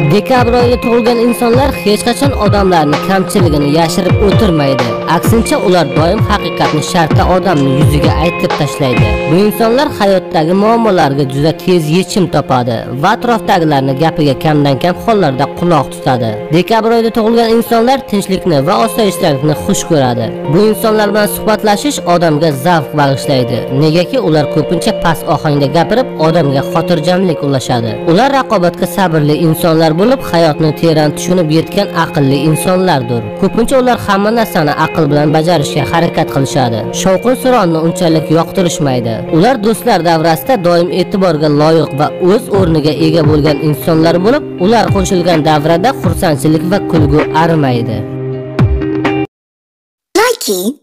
Dekabr oyida tug'ilgan insonlar hech qachon odamlarning kamchiligini yashirib o'tirmaydi. Aksincha, ular doim haqiqatni shartta odamning yuziga aytib tashlaydi. Bu insonlar hayotdagi muammolarga juda tez yechim topadi va atrofdagilarning gapiga kamdan-kam hollarda quloq tutadi. Dekabr oyida tug'ilgan insonlar tinchlikni va osoyishtalikni xush ko'radi. Bu insonlar bilan suhbatlashish odamga zavq bag'ishlaydi, negaki ular ko'pincha past ohangda gapirib, odamga xotirjamlik ulashadi. Ular raqobatga sabrli insonlar bo'lib, hayotni teran tushunib yetgan aqlli insonlardir. Ko'pincha ular hamma narsani aql bilan bajarishga harakat qilishadi. Shovqin-suronni unchalik yoqtirishmaydi. Ular do'stlar davrasida doim e'tiborga loyiq va o'z o'rniga ega bo'lgan insonlar bo'lib, ular qo'shilgan davrada xursandchilik va kulgu arimaydi. Likey